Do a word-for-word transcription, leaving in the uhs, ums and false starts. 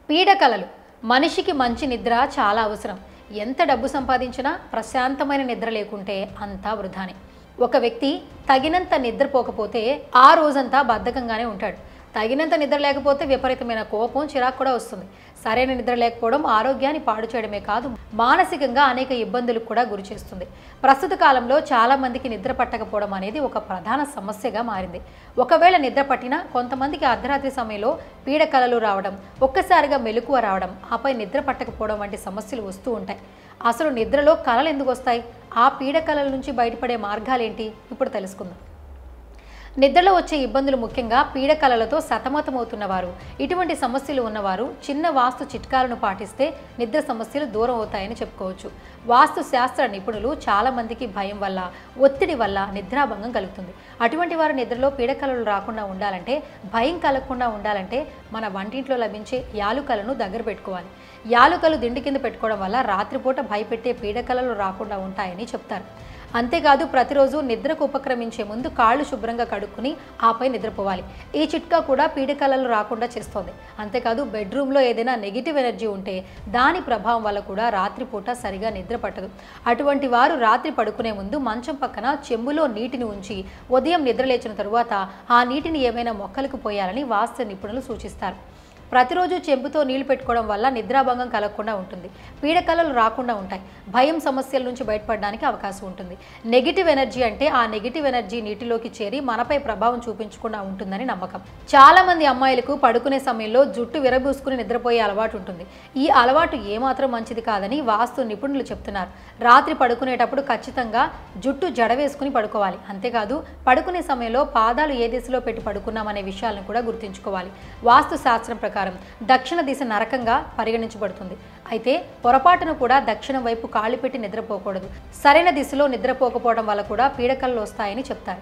పీడకలలు మనిషికి మంచి నిద్ర చాలా అవసరం. ఎంత డబ్బు సంపాదించినా ప్రశాంతమైన నిద్ర లేకుంటే అంతా వృధానే. ఒక వ్యక్తి తగినంత నిద్రపోకపోతే ఆ రోజంతా బద్ధకంగానే ఉంటాడు. తగినంత నిద్ర లేకపోతే విపరీతమైన కోపం, చిరాకు కూడా వస్తుంది. సరైన నిద్ర లేకపోవడం ఆరోగ్యాన్ని పాడు చేయడమే కాదు, మానసికంగా అనేక ఇబ్బందులకు కూడా గురి చేస్తుంది. ప్రస్తుత కాలంలో చాలా మందికి నిద్ర పట్టకపోవడం అనేది ఒక ప్రధాన సమస్యగా మారింది. ఒకవేళ నిద్ర పట్టినా కొంతమందికి అర్ధరాత్రి సమయంలో పీడకలలు రావడం, ఒక్కసారిగా మెలకువ రావడం, ఆపై నిద్ర పట్టకపోవడం వంటి సమస్యలు వస్తూ ఉంటాయి. అసలు నిద్రలో కలలు ఎందుకు వస్తాయి? ఆ పీడకలల నుంచి బయటపడే మార్గాలేంటి? ఇప్పుడు తెలుసుకుందాం. నిద్రలో వచ్చే ఇబ్బందులు ముఖ్యంగా పీడకలలతో సతమతమవుతున్నవారు, ఇటువంటి సమస్యలు ఉన్నవారు చిన్న వాస్తు చిట్కాలను పాటిస్తే నిద్ర సమస్యలు దూరం అవుతాయని చెప్పుకోవచ్చు. వాస్తు శాస్త్ర నిపుణులు చాలా మందికి భయం వల్ల, ఒత్తిడి వల్ల నిద్రాభంగం కలుగుతుంది. అటువంటి వారు నిద్రలో పీడకలలు రాకుండా ఉండాలంటే, భయం కలగకుండా ఉండాలంటే మన వంటింట్లో లభించే యాలుకలను దగ్గర పెట్టుకోవాలి. యాలుకలు దిండి కింద పెట్టుకోవడం వల్ల రాత్రిపూట భయపెట్టే పీడకలలు రాకుండా ఉంటాయని చెప్తారు. అంతేకాదు ప్రతిరోజు నిద్రకు ఉపక్రమించే ముందు కాళ్ళు శుభ్రంగా కడుక్కుని ఆపై నిద్రపోవాలి. ఈ చిట్కా కూడా పీడకలలు రాకుండా చేస్తోంది. అంతేకాదు బెడ్రూమ్లో ఏదైనా నెగిటివ్ ఎనర్జీ ఉంటే దాని ప్రభావం వల్ల కూడా రాత్రిపూట సరిగా నిద్ర పట్టదు. అటువంటి వారు రాత్రి పడుకునే ముందు మంచం పక్కన చెంబులో నీటిని ఉంచి ఉదయం నిద్రలేచిన తరువాత ఆ నీటిని ఏమైనా మొక్కలకు పోయాలని వాస్తు నిపుణులు సూచిస్తారు. ప్రతిరోజు చెంబుతో నీళ్లు పెట్టుకోవడం వల్ల నిద్రాభంగం కలగకుండా ఉంటుంది, పీడకలలు రాకుండా ఉంటాయి, భయం సమస్యల నుంచి బయటపడడానికి అవకాశం ఉంటుంది. నెగిటివ్ ఎనర్జీ అంటే ఆ నెగిటివ్ ఎనర్జీ నీటిలోకి చేరి మనపై ప్రభావం చూపించకుండా ఉంటుందని నమ్మకం. చాలా మంది అమ్మాయిలకు పడుకునే సమయంలో జుట్టు విరబూసుకుని నిద్రపోయే అలవాటు ఉంటుంది. ఈ అలవాటు ఏమాత్రం మంచిది కాదని వాస్తు నిపుణులు చెప్తున్నారు. రాత్రి పడుకునేటప్పుడు ఖచ్చితంగా జుట్టు జడ వేసుకుని పడుకోవాలి. అంతేకాదు పడుకునే సమయంలో పాదాలు ఏ దిశలో పెట్టి పడుకున్నామనే విషయాలను కూడా గుర్తుంచుకోవాలి. వాస్తు శాస్త్రం ప్రకారం దక్షిణ దిశ నరకంగా పరిగణించబడుతుంది. అయితే పొరపాటును కూడా దక్షిణం వైపు కాళ్ళు పెట్టి నిద్రపోకూడదు. సరైన దిశలో నిద్రపోకపోవడం వల్ల కూడా పీడకలలు వస్తాయని చెప్తారు.